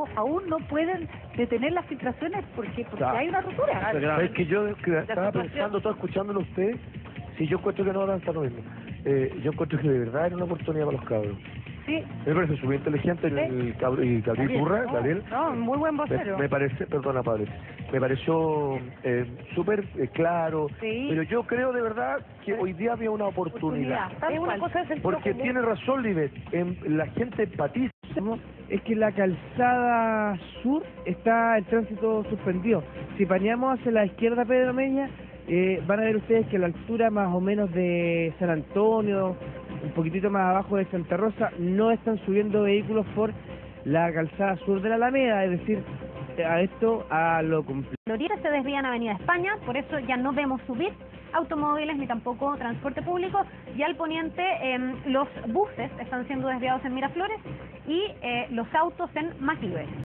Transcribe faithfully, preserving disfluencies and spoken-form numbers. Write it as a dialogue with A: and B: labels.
A: aún no pueden detener las filtraciones porque, porque
B: Claro.
A: hay una ruptura.
B: Claro.
C: Es que yo que estaba
A: situación-
C: pensando, estaba escuchándolo a usted, si yo encuentro que no avanza lo mismo. Eh, yo encuentro que de verdad era una oportunidad para los cabros.
A: Sí.
C: Me parece súper inteligente el,
A: Sí.
C: el cabro, y Gabriel
A: Gabriel,
C: Burra,
A: no,
C: Gabriel.
A: no, muy buen
C: Me,
A: vocero.
C: me parece, perdona Pablo, me pareció eh, súper eh, claro,
A: Sí.
C: pero yo creo de verdad que hoy día había una oportunidad.
A: Oportunidad, tal
D: Es una
A: cual.
D: cosa de sentido
C: Porque
D: común.
C: tiene razón, Libet, en, la gente empatiza.
B: Es que la calzada sur está en tránsito suspendido. Si paneamos hacia la izquierda, Pedro Meña, eh, van a ver ustedes que a la altura más o menos de San Antonio, un poquitito más abajo de Santa Rosa, no están subiendo vehículos por la calzada sur de la Alameda, es decir, a esto a lo completo.
E: Al oriente se desvían a Avenida España, por eso ya no vemos subir automóviles ni tampoco transporte público. Y al poniente eh, los buses están siendo desviados en Miraflores y eh, los autos en Más Libres.